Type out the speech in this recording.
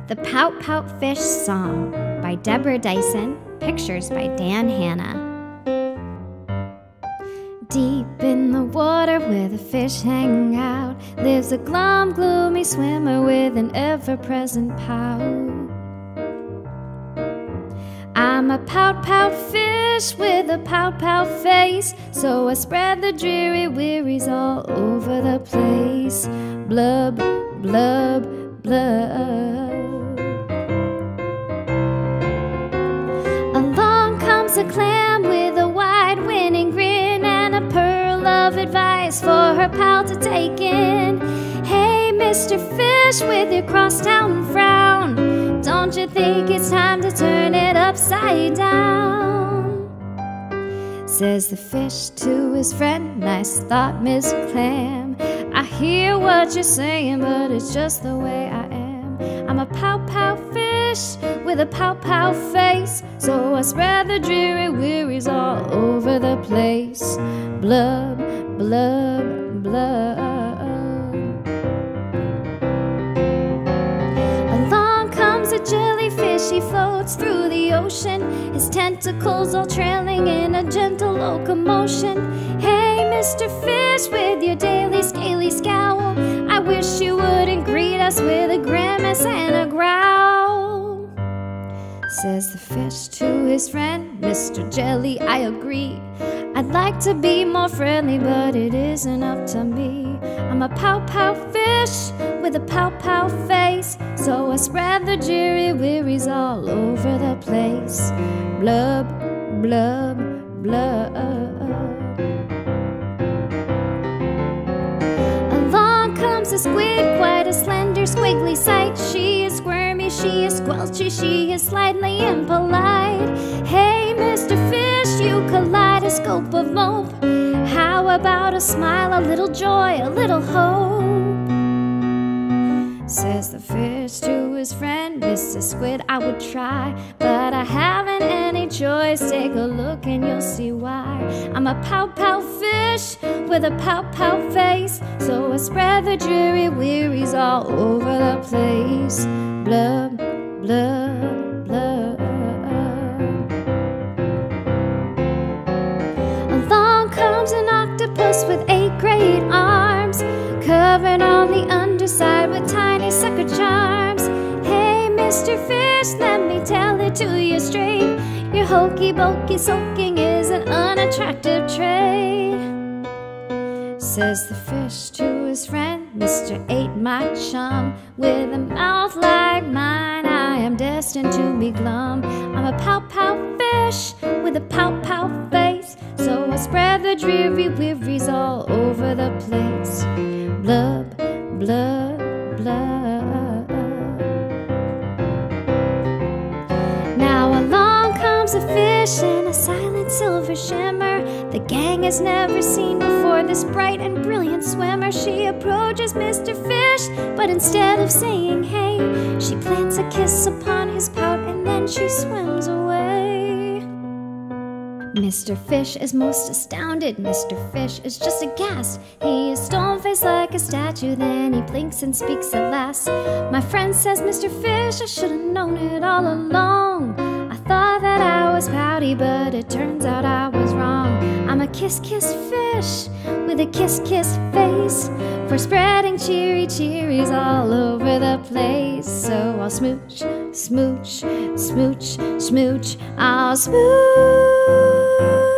The Pout Pout Fish Song by Deborah Dyson, pictures by Dan Hanna. Deep in the water where the fish hang out lives a glum, gloomy swimmer with an ever-present pout. I'm a pout-pout fish with a pout-pout face, so I spread the dreary wearies all over the place. Blub, blub, blub. Along comes a clam with a wide winning grin and a pearl of advice for her pal to take in. Hey, Mr. Fish with your crosstown frown, don't you think it's time to turn it upside down? Says the fish to his friend, nice thought, Miss Clam. I hear what you're saying, but it's just the way I am. I'm a pout-pout fish with a pout-pout face, so I spread the dreary wearies all over the place. Blub, blub, blub. Along comes a jellyfish, he floats through the ocean, his tentacles all trailing in a gentle locomotion. Hey, Mr. Fish with your daily scaly scowl, I wish you wouldn't greet us with a grimace and a growl. Says the fish to his friend, Mr. Jelly, I agree. I'd like to be more friendly, but it isn't up to me. I'm a pout-pout fish with a pout-pout face, so I spread the dreary wearies all over the place. Blub, blub, blub. Along comes a squid, quite a slender, squiggly sight. She is squirmy, she is squelchy, she is slightly impolite. Hey, Mr. Fish, you kaleidoscope of mope, how about a smile, a little joy, a little hope? Says the fish to his friend, Mr. Squid, I would try, but I haven't any choice. Take a look and you'll see why. I'm a pout-pout fish with a pout-pout face, so I spread the dreary wearies all over the place. Blub, blub, blub. Along comes an octopus with 8 great arms, covered on the underside with tiny sucker charms. Hey, Mr. Fish, let me tell it to you straight, your hokey-pokey soaking is an unattractive trait. Says the fish to his friend, Mr. 8, my chum, with a mouth like mine, I am destined to be glum. I'm a pout-pout fish with a pout-pout face, so I spread the dreary wearies all over the place. Blub, blub, blub. Now along comes a fish in a silent silver shimmer. The gang has never seen before this bright and brilliant swimmer. She approaches Mr. Fish, but instead of saying hey, she plants a kiss upon his pout and then she swims away. Mr. Fish is most astounded, Mr. Fish is just aghast. He is stone-faced like a statue, then he blinks and speaks at last. My friend says, Mr. Fish, I should have known it all along. I thought that I was pouty, but it turns out I was wrong. I'm a kiss-kiss fish with a kiss-kiss face, for spreading cheery cheeries all over the place. So I'll smooch, smooch, smooch, smooch, I'll smooch.